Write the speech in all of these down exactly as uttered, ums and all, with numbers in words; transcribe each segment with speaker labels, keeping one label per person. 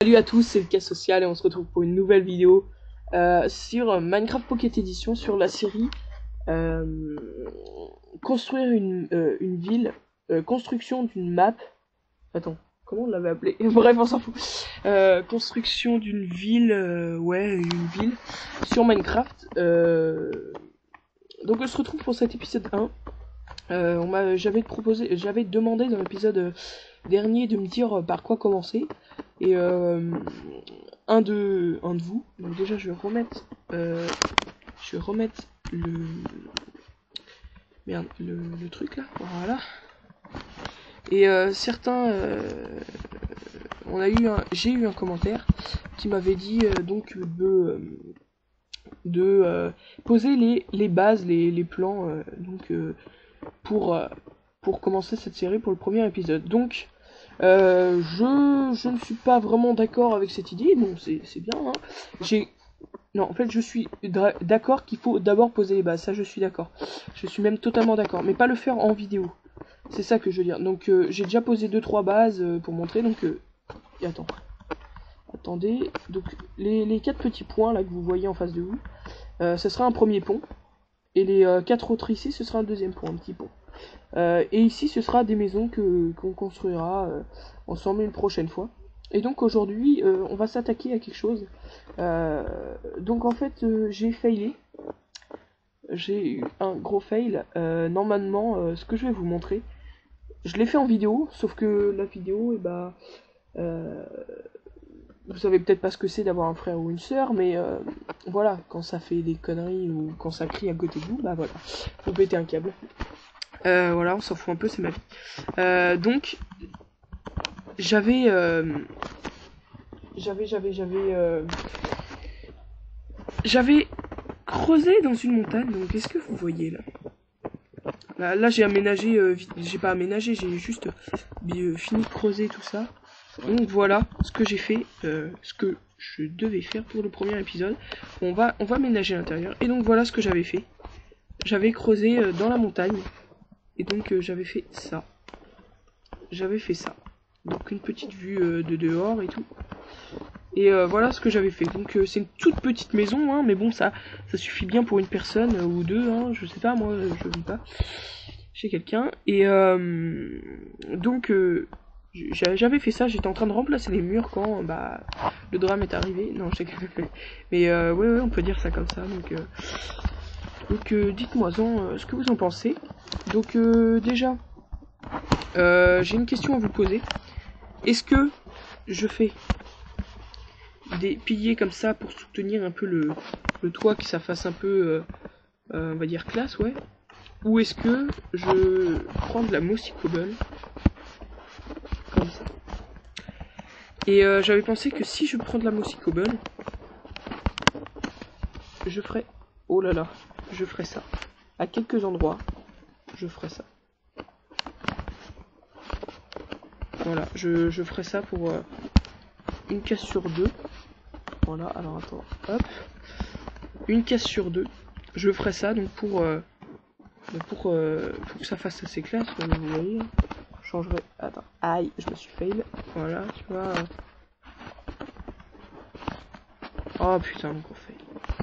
Speaker 1: Salut à tous, c'est le Cas Social et on se retrouve pour une nouvelle vidéo euh, sur Minecraft Pocket Edition, sur la série euh, construire une, euh, une ville, euh, construction d'une map. Attends, comment on l'avait appelé? Bref, on s'en fout. Euh, construction d'une ville, euh, ouais, une ville sur Minecraft. Euh, donc on se retrouve pour cet épisode un. Euh, on m'a, j'avais proposé, j'avais demandé dans l'épisode dernier de me dire par quoi commencer. Et euh, un de un de vous, donc déjà je vais remettre euh, je vais remettre le merde le, le truc là, voilà. Et euh, certains euh, on a eu un, j'ai eu un commentaire qui m'avait dit euh, donc de de euh, poser les, les bases, les, les plans euh, donc euh, pour euh, pour commencer cette série pour le premier épisode. Donc Euh, je, je ne suis pas vraiment d'accord avec cette idée. Bon, c'est bien. Hein. J'ai, non, en fait, je suis d'accord qu'il faut d'abord poser les bases. Ça, je suis d'accord. Je suis même totalement d'accord. Mais pas le faire en vidéo. C'est ça que je veux dire. Donc, euh, j'ai déjà posé deux trois bases euh, pour montrer. Donc, euh, et attends. Attendez. Donc, les, les quatre petits points là que vous voyez en face de vous, euh, ce sera un premier pont. Et les euh, quatre autres ici, ce sera un deuxième pont, un petit pont. Euh, et ici, ce sera des maisons que qu'on construira euh, ensemble une prochaine fois. Et donc aujourd'hui, euh, on va s'attaquer à quelque chose. Euh, donc en fait, euh, j'ai failé. J'ai eu un gros fail. Euh, normalement, euh, ce que je vais vous montrer, je l'ai fait en vidéo, sauf que la vidéo, et bah, euh, vous savez peut-être pas ce que c'est d'avoir un frère ou une sœur, mais euh, voilà, quand ça fait des conneries ou quand ça crie à côté de vous, bah voilà, faut péter un câble. Euh, voilà, on s'en fout un peu, c'est ma vie. Euh, donc, j'avais, euh, j'avais, j'avais, j'avais, euh, j'avais creusé dans une montagne. Donc, qu'est-ce que vous voyez là? Là, là j'ai aménagé, euh, j'ai pas aménagé, j'ai juste euh, fini de creuser tout ça. Donc voilà ce que j'ai fait, euh, ce que je devais faire pour le premier épisode. On va, on va aménager l'intérieur. Et donc voilà ce que j'avais fait. J'avais creusé euh, dans la montagne. Et donc euh, j'avais fait ça. J'avais fait ça. Donc une petite vue euh, de dehors et tout. Et euh, voilà ce que j'avais fait. Donc euh, c'est une toute petite maison, hein, mais bon ça, ça suffit bien pour une personne euh, ou deux, hein, je sais pas, moi je vis pas chez quelqu'un. Et euh, donc euh, j'avais fait ça, j'étais en train de remplacer les murs quand bah le drame est arrivé. Non, je sais que... Mais euh, ouais, ouais, on peut dire ça comme ça. Donc, euh, donc euh, dites-moi-en euh, ce que vous en pensez. Donc euh, déjà, euh, j'ai une question à vous poser. Est-ce que je fais des piliers comme ça pour soutenir un peu le, le toit, que ça fasse un peu, euh, euh, on va dire classe, ouais. Ou est-ce que je prends de la mossy cobble, comme ça. Et euh, j'avais pensé que si je prends de la mossy cobble, je ferais, oh là là, je ferais ça. À quelques endroits, je ferais ça. Voilà, je, je ferais ça pour euh, une case sur deux. Voilà, alors attends, hop. Une case sur deux. Je ferai ça donc pour, euh, pour, euh, pour que ça fasse assez classe, vous voyez. Je changerai. Attends, aïe, je me suis fail. Voilà, tu vois. Oh putain, mon gros fail.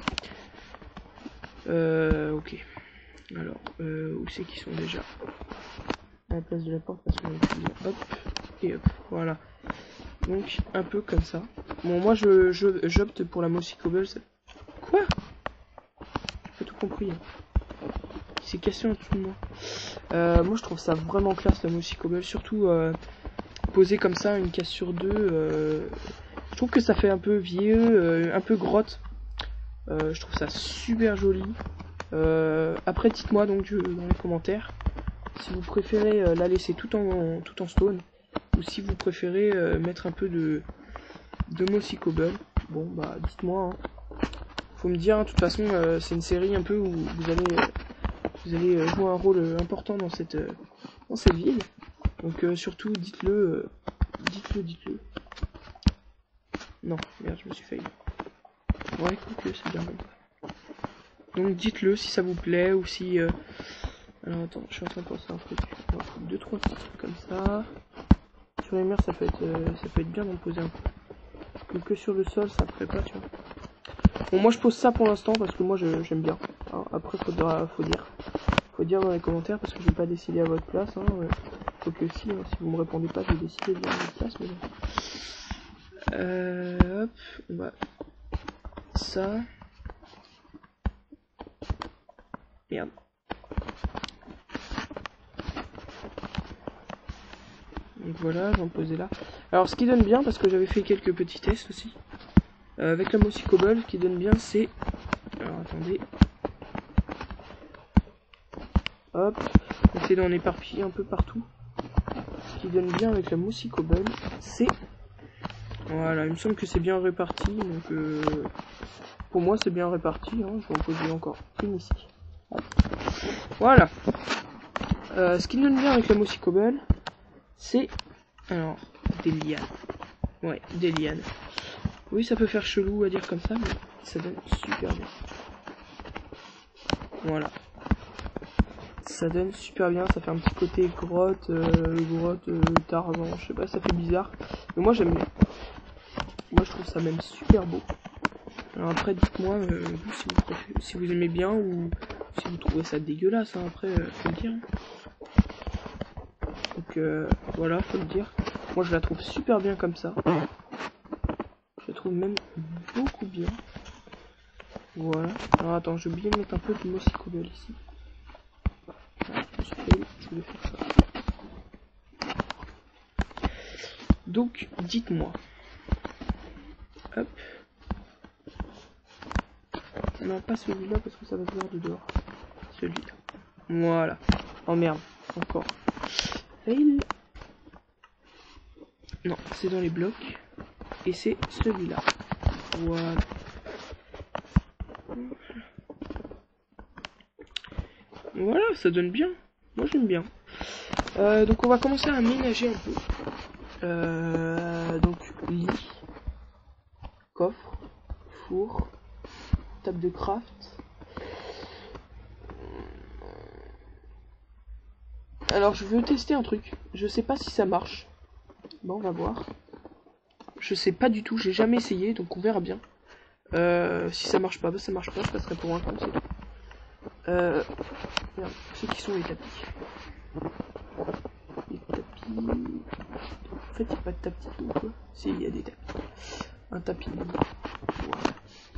Speaker 1: Euh, ok. Alors, euh, où c'est qu'ils sont déjà? À la place de la porte, parce que hop, et hop, voilà. Donc, un peu comme ça. Bon, moi, je, je, j'opte pour la mossy cobble. Quoi? J'ai tout compris. Il s'est cassé en dessous de moi. Euh, moi, je trouve ça vraiment classe, la mossy cobble. Surtout, euh, posé comme ça, une case sur deux. Euh, je trouve que ça fait un peu vieux, euh, un peu grotte. Euh, je trouve ça super joli. Euh, après, dites-moi donc je, dans les commentaires si vous préférez euh, la laisser tout en, tout en stone. Ou si vous préférez euh, mettre un peu de, de mossy cobble. Bon, bah, dites-moi. Hein. Faut me dire, hein, de toute façon, euh, c'est une série un peu où vous allez, euh, vous allez euh, jouer un rôle euh, important dans cette, euh, dans cette ville. Donc euh, surtout, dites-le, euh, dites-le, dites-le. Non, merde, je me suis failli. Ouais, écoute-le, c'est bien bon. Donc dites-le si ça vous plaît ou si... Euh... Alors attends, je suis en train de penser à un truc. Deux, trois petits trucs comme ça. Sur les murs, ça peut être, euh, ça peut être bien d'en poser un peu. Mais que sur le sol, ça me ferait pas, tu vois. Bon, moi je pose ça pour l'instant parce que moi j'aime bien. Alors, après, faudra, faut dire. Faut dire dans les commentaires parce que je vais pas décider à votre place. Hein, ouais. Faut que si, hein, si vous me répondez pas, je vais décider de à votre place. Mais bon. Euh, hop, on va. Ça. Merde. Donc voilà, j'en posais là. Alors ce qui donne bien, parce que j'avais fait quelques petits tests aussi, euh, avec la Mossy Cobble, ce qui donne bien c'est... Alors attendez. Hop, on essaie d'en éparpiller un peu partout. Ce qui donne bien avec la Mossy Cobble, c'est... Voilà, il me semble que c'est bien réparti, donc euh, pour moi c'est bien réparti, hein, je vais en poser encore une ici. Hop. Voilà. Euh, ce qui donne bien avec la Mossy Cobble, c'est... Alors, des lianes. Ouais, des lianes. Oui, ça peut faire chelou à dire comme ça, mais ça donne super bien. Voilà. Ça donne super bien, ça fait un petit côté grotte, euh, grotte, euh, Tarzan, je sais pas, ça fait bizarre. Mais moi j'aime bien. Moi je trouve ça même super beau. Alors après, dites-moi euh, vous, si, vous préférez, si vous aimez bien ou si vous trouvez ça dégueulasse, hein, après, euh, faut le dire. Donc euh, voilà, faut le dire. Moi je la trouve super bien comme ça. Je la trouve même beaucoup bien. Voilà. Alors attends, j'ai oublié de mettre un peu de Mossy Cobble ici. Voilà, je me suis fait, je voulais faire ça. Donc, dites-moi. Hop. Non, pas celui-là parce que ça va se voir de dehors. Celui-là. Voilà. Oh merde, encore. Fail. Non, c'est dans les blocs. Et c'est celui-là. Voilà. Voilà, ça donne bien. Moi j'aime bien. Euh, donc on va commencer à aménager un peu. Euh, donc lit, coffre, four, table de craft. Alors je veux tester un truc. Je sais pas si ça marche. Bon, on va voir. Je sais pas du tout, j'ai jamais essayé, donc on verra bien. Euh, si ça marche pas, bah ça marche pas, je passerai pour un con, c'est tout. Euh, merde, ceux qui sont les tapis. Les tapis... En fait, il n'y a pas de tapis ou quoi? Si, il y a des tapis. Un tapis. Voilà.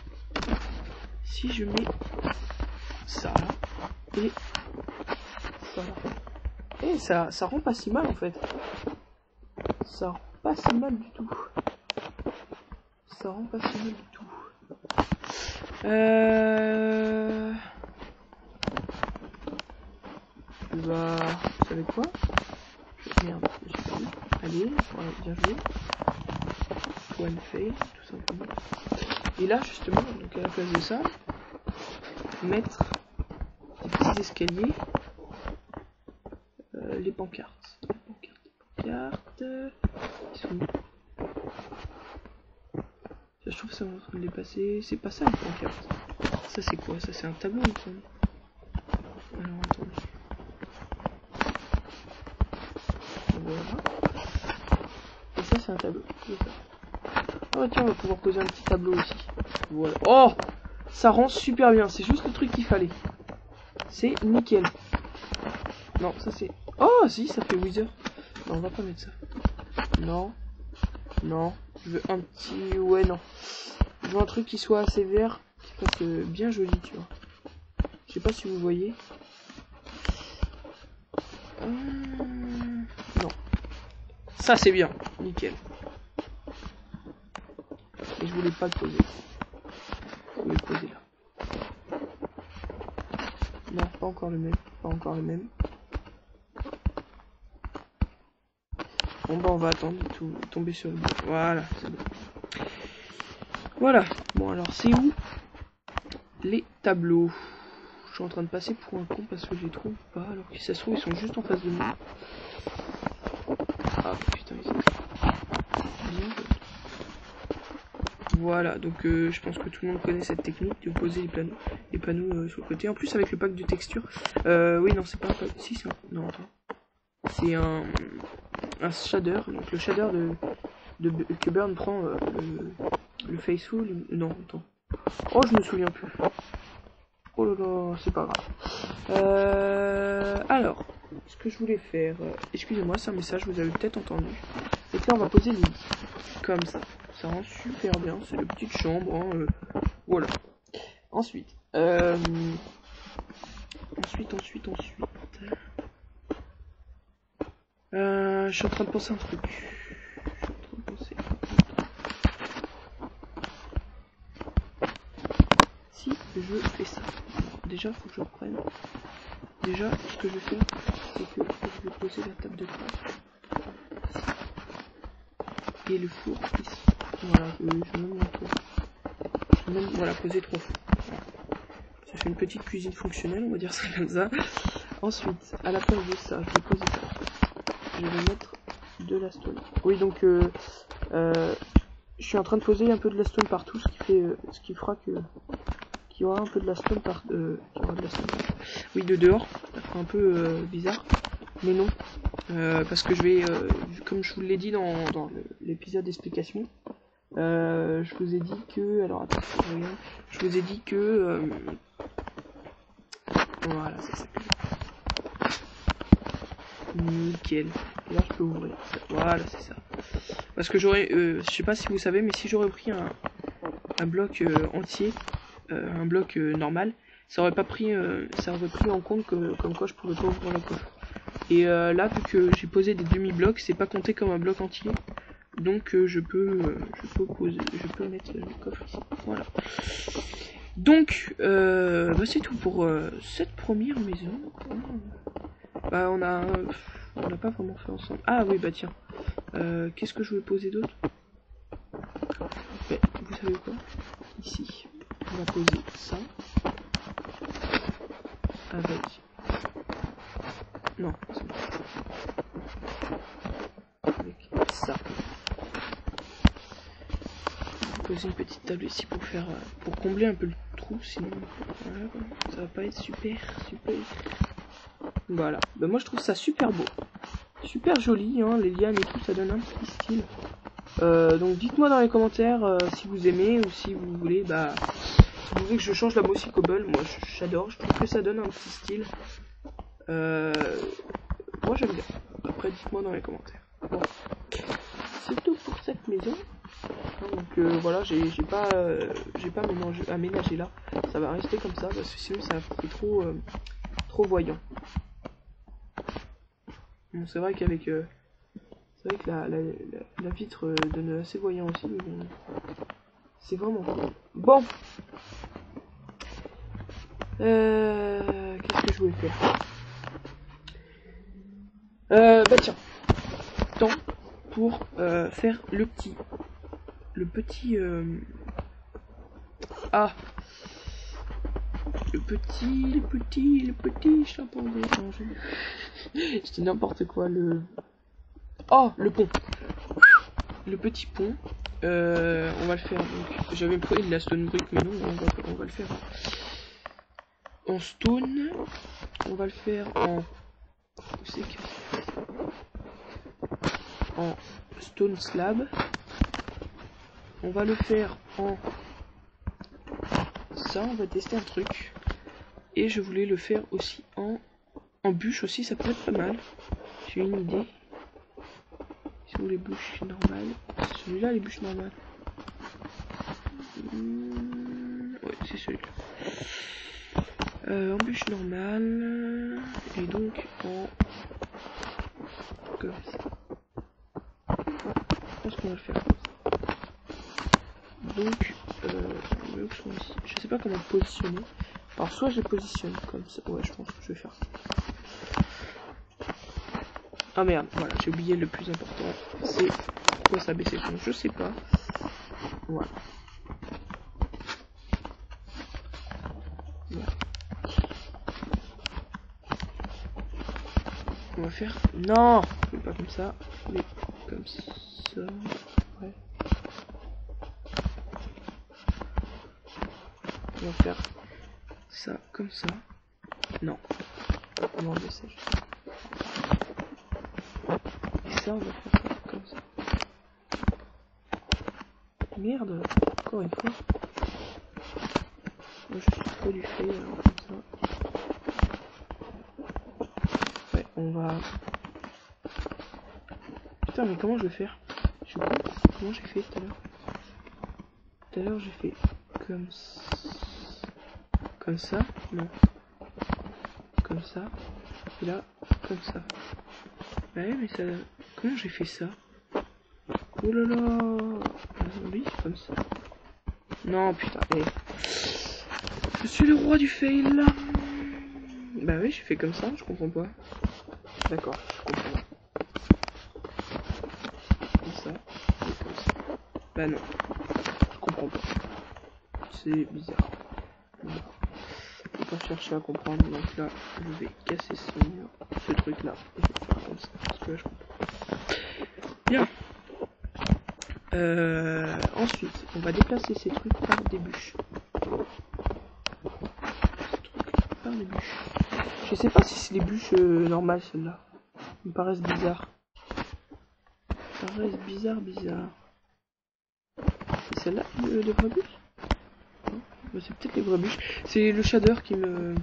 Speaker 1: Si je mets ça et ça, et ça, ça rend pas si mal en fait. Ça rend pas si mal du tout. Ça rend pas si mal du tout. Euh... Bah, vous savez quoi? Merde, j'ai pas vu. Allez, voilà, bien joué. One fail, tout simplement. Et là, justement, donc à la place de ça, mettre des petits escaliers, euh, les pancartes. Les pancartes, les pancartes. Ils sont où? Ça, je trouve que ça en train de les passer. C'est pas ça, les pancartes. Ça, c'est quoi? Ça, c'est un tableau, il me semble. Alors, attendez. Voilà. Et ça, c'est un tableau. Oh, tiens, on va pouvoir poser un petit tableau aussi. Voilà. Oh! Ça rend super bien. C'est juste le truc qu'il fallait. C'est nickel. Non, ça c'est... Oh, si, ça fait Wither. Non, on va pas mettre ça. Non. Non. Je veux un petit... Ouais, non. Je veux un truc qui soit assez vert. Qui fasse euh, bien joli, tu vois. Je sais pas si vous voyez. Euh... Non. Ça, c'est bien. Nickel. Et je voulais pas le poser. Je voulais le poser là. Non, pas encore le même. Pas encore le même. Bon bah on va attendre de tout, tomber sur le bout. Voilà, c'est bon. Voilà. Bon alors c'est où les tableaux? Je suis en train de passer pour un con parce que je les trouve pas. Alors que si ça se trouve ils sont juste en face de moi. Ah putain ils sont bien. Voilà, donc euh, je pense que tout le monde connaît cette technique de poser les panneaux, les panneaux euh, sur le côté. En plus avec le pack de texture. Euh, oui non c'est pas un pack. Si c'est un. Non attends. C'est un. un shader, donc le shader de, de, que Burn prend euh, le, le Faithful. Non, attends. Oh, je me souviens plus. Oh là là, c'est pas grave. Euh, alors, ce que je voulais faire... Euh, Excusez-moi, c'est un message, vous avez peut-être entendu. Et là, on va poser les lits. Comme ça. Ça rend super bien. C'est la petite chambre. Hein, euh, voilà. Ensuite. Euh, ensuite, ensuite, ensuite... Euh, je suis en train de penser un truc. Je suis en train de penser. Si je fais ça. Déjà, faut que je reprenne. Déjà, ce que je vais faire, c'est que je vais poser la table de classe. Et le four ici. Voilà, je, je vais même la poser. Je vais même, voilà, poser trois fours. Voilà. Ça fait une petite cuisine fonctionnelle, on va dire ça comme ça. Ensuite, à la place de ça, je vais poser ça. Je vais mettre de la stone. Oui, donc euh, euh, je suis en train de poser un peu de la stone partout, ce qui fait, euh, ce qui fera que qu'il y aura un peu de la stone par, euh, qu'il y aura de la stone. Oui, de dehors, ça fera un peu euh, bizarre, mais non, euh, parce que je vais, euh, comme je vous l'ai dit dans, dans l'épisode d'explication, euh, je vous ai dit que, alors attends, je regarde, je vous ai dit que, euh, voilà, c'est ça. Nickel. Et là je peux ouvrir. Voilà, c'est ça. Parce que j'aurais, euh, je sais pas si vous savez, mais si j'aurais pris un, un bloc euh, entier, euh, un bloc euh, normal, ça aurait pas pris, euh, ça aurait pris en compte que, comme quoi je pouvais pas ouvrir le coffre. Et euh, là, vu que j'ai posé des demi-blocs, c'est pas compté comme un bloc entier. Donc euh, je peux, euh, je peux poser, je peux mettre le coffre ici. Voilà. Donc, euh, bah, c'est tout pour euh, cette première maison. Bah on a, euh, on n'a pas vraiment fait ensemble. Ah oui bah tiens, euh, qu'est-ce que je vais poser d'autre? Mais vous savez quoi? Ici, on va poser ça avec. Non, avec ça. On va poser une petite table ici pour faire, pour combler un peu le trou, sinon voilà, ça va pas être super, super. Voilà, bah moi je trouve ça super beau, super joli, hein, les lianes et tout, ça donne un petit style. Euh, donc dites-moi dans les commentaires euh, si vous aimez ou si vous voulez, bah, si vous voulez que je change la Mossy Cobble. Moi j'adore, je trouve que ça donne un petit style. Euh, moi j'aime bien. Après dites-moi dans les commentaires. Bon, c'est tout pour cette maison. Donc euh, voilà, j'ai pas, euh, j'ai pas aménagé, aménagé là. Ça va rester comme ça parce que sinon ça fait trop, euh, trop voyant. Bon, c'est vrai qu'avec euh, c'est vrai que la, la, la, la vitre euh, donne assez voyant aussi, mais bon, c'est vraiment cool. Bon, euh, qu'est-ce que je voulais faire? euh, Bah tiens, temps pour euh, faire le petit, le petit, euh, ah, le petit, le petit, le petit chapeau d'étranger. Je dis n'importe quoi, le, oh, le pont. Le petit pont, euh, on va le faire. Donc, j'avais pris de la stone brick, mais non, on va, on va le faire en stone. On va le faire en, où c'est que en stone slab. On va le faire en ça. On va tester un truc. Et je voulais le faire aussi en en bûche aussi. Ça peut être pas mal. J'ai une idée. Sur les bûches normales. Celui-là, les bûches normales. Mmh, ouais, c'est celui-là. Euh, en bûche normale. Et donc en. Comme ça. Je pense qu'on va le faire comme ça. Donc, euh, ici. Je sais pas comment le positionner. Alors, soit je le positionne comme ça. Ouais, je pense que je vais faire. Ah merde, voilà, j'ai oublié le plus important. C'est pourquoi ça a baissé le ton. Je sais pas. Voilà. Voilà. On va faire. Non, pas comme ça, mais comme ça. Ouais. On va faire ça comme ça. Non. On va enlever ça. Et ça, on va faire ça comme ça. Merde, encore une fois. Moi, je suis trop du fait, alors comme ça. Ouais, on va... Putain, mais comment je vais faire? Je suis con. Comment j'ai fait tout à l'heure? Tout à l'heure, j'ai fait comme ça. Comme ça? Non. Comme ça. Et là, comme ça. Ouais, mais ça... Comment j'ai fait ça? Oh là là! Oui, comme ça. Non, putain, hey. Je suis le roi du fail là. Bah oui, j'ai fait comme ça, je comprends pas. D'accord, je comprends. Comme ça, et comme ça. Bah non, je comprends pas. C'est bizarre. Voilà. Faut pas chercher à comprendre, donc là, je vais casser ce, ce truc là. Et je vais faire comme ça, parce que là, je comprends. Bien. Euh, ensuite, on va déplacer ces trucs par des bûches. Par des bûches. Je sais pas si c'est les bûches euh, normales, celles-là. Ils me paraissent bizarres. Ça paraissent bizarre, bizarre. C'est celle-là, euh, les vraies bûches? Non, bah, c'est peut-être les vraies bûches. C'est le shader qui me...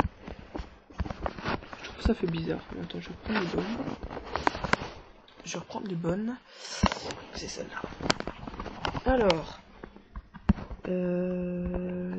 Speaker 1: Je trouve que ça fait bizarre. Attends, je vais reprendre les bonnes. Je vais reprendre les bonnes. C'est celle-là. Alors... Euh...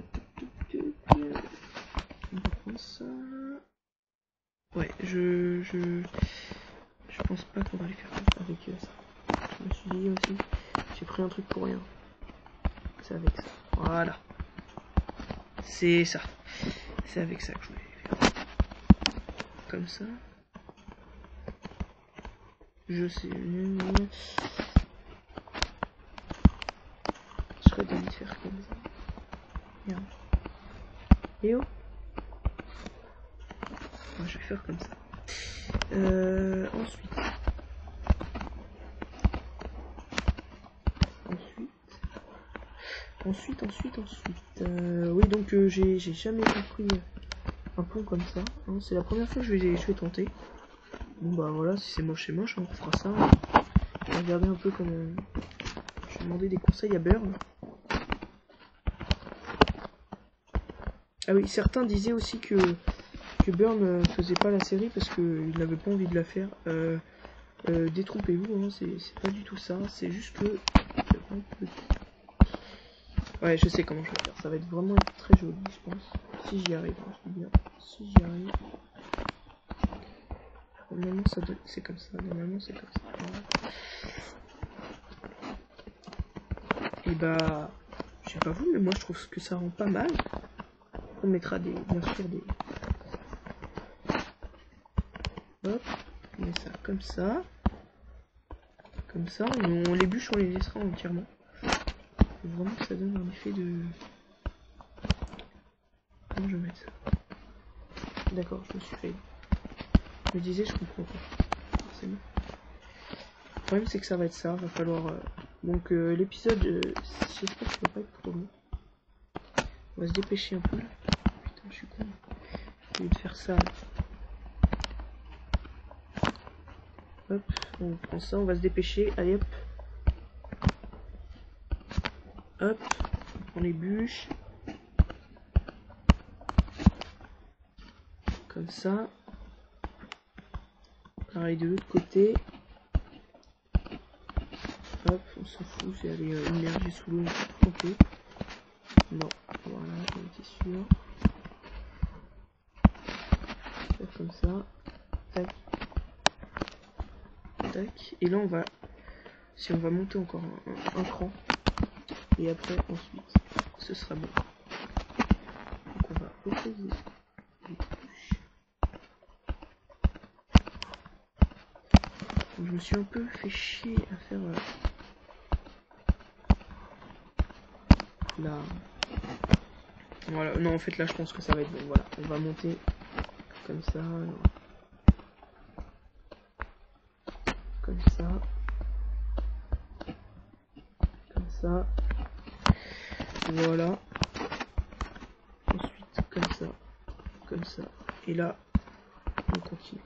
Speaker 1: On va prendre ça... Ouais, je... Je, je pense pas qu'on va les faire avec euh, ça. Je me suis dit aussi... J'ai pris un truc pour rien. C'est avec ça. Voilà. C'est ça. C'est avec ça que je voulais faire. Comme ça. Je sais. Je serais d'avis de faire comme ça. Merde. Et oh. Moi, je vais faire comme ça. Euh, ensuite. Ensuite. Ensuite, ensuite, ensuite. Euh, oui, donc euh, j'ai jamais compris un pont comme ça. Hein. C'est la première fois que je vais, je vais tenter. Bon bah voilà, si c'est moche, c'est moche, on fera ça. On va regarder un peu comment... Je vais demander des conseils à Burn. Ah oui, certains disaient aussi que, que Burn ne faisait pas la série parce qu'il n'avait pas envie de la faire. Euh, euh, détrompez-vous, hein, c'est pas du tout ça. C'est juste que... Ouais, je sais comment je vais faire. Ça va être vraiment très joli, je pense. Si j'y arrive, hein, je dis bien. Si j'y arrive... Normalement, ça doit... c'est comme ça. Normalement, c'est comme ça. Voilà. Et bah... Je sais pas vous, mais moi, je trouve que ça rend pas mal. On mettra des... bien sûr des... Hop. On met ça comme ça. Comme ça. On, on les bûches, on les laissera entièrement. Faut vraiment que ça donne un effet de... Comment je vais mettre ça? D'accord, je me suis fait. Je me disais, je comprends pas. Forcément. Le problème, c'est que ça va être ça. Va falloir. Euh... Donc, euh, l'épisode. Euh... J'espère que ça va pas être trop long. On va se dépêcher un peu là. Putain, je suis con. Au lieu de faire ça. Hop, on prend ça, on va se dépêcher. Allez hop. Hop, on prend les bûches. Comme ça. Pareil de l'autre côté. Hop, on s'en fout, c'est aller euh, immerger sous l'eau. Ok. Non, voilà, j'en étais sûr. Faire comme ça. Tac. Tac. Et là on va. Si on va monter encore un, un, un cran. Et après ensuite ce sera bon. Donc on va opposer les touches. Donc, je me suis un peu fait chier à faire euh, là. Voilà, non en fait là je pense que ça va être bon. Voilà, on va monter comme ça. Comme ça. Comme ça. Voilà. Ensuite comme ça. Comme ça. Et là, on continue.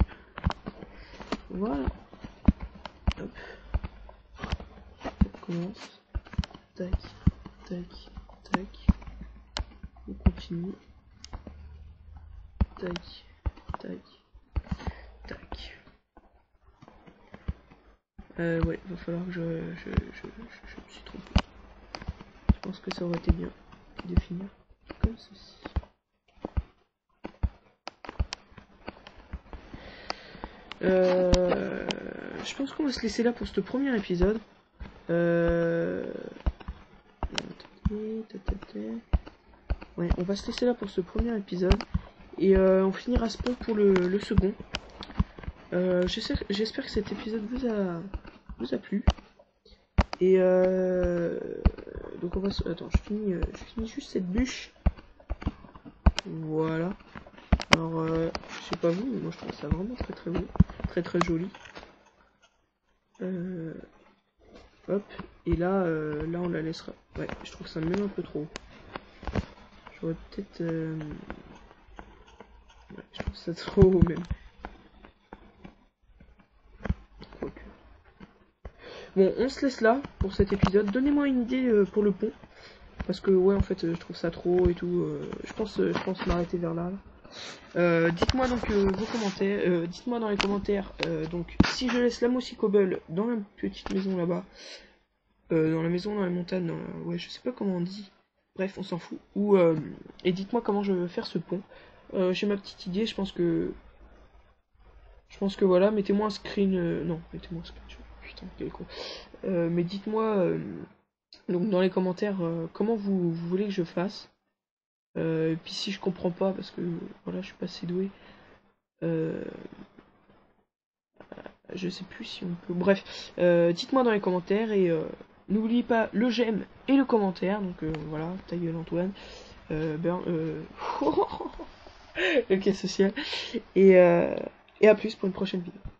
Speaker 1: Voilà. Hop. On commence. tac, tac, tac. On continue. Tac, tac, tac. Euh, ouais, va falloir que je, je, je, je, je me suis trompé. Je pense que ça aurait été bien de finir comme ceci. Euh, je pense qu'on va se laisser là pour ce premier épisode. Euh... Ouais, on va se laisser là pour ce premier épisode. Et euh, on finira ce pont pour le, le second. Euh, J'espère que cet épisode vous a, vous a plu. Et euh, donc on va se... Attends, je finis, euh, je finis juste cette bûche. Voilà. Alors, euh, je sais pas vous, mais moi je trouve ça vraiment très très beau. Très très joli. Euh, hop. Et là, euh, là on la laissera. Ouais, je trouve ça même un peu trop. J'aurais peut-être... Euh... Ouais, je trouve ça trop haut même. Bon, on se laisse là pour cet épisode. Donnez-moi une idée euh, pour le pont. Parce que, ouais, en fait, euh, je trouve ça trop et tout. Euh, je pense euh, je pense m'arrêter vers là. là. Euh, dites-moi donc euh, vos commentaires. Euh, dites-moi dans les commentaires. Euh, donc, si je laisse la Mossy Cobble dans la petite maison là-bas. Euh, dans la maison, dans les montagnes. Dans la... Ouais, je sais pas comment on dit. Bref, on s'en fout. Ou, euh, et dites-moi comment je veux faire ce pont. Euh, J'ai ma petite idée. Je pense que... Je pense que voilà. Mettez-moi un screen... Euh... Non, mettez-moi un screen. Putain, quel con. Euh, mais dites-moi euh, donc dans les commentaires euh, comment vous, vous voulez que je fasse. Euh, et puis si je comprends pas, parce que voilà, je suis pas assez doué. Euh, je sais plus si on peut. Bref, euh, dites-moi dans les commentaires et euh, n'oubliez pas le j'aime et le commentaire. Donc euh, voilà, ta gueule Antoine. Euh, ben, euh... le cas social. Et, euh, et à plus pour une prochaine vidéo.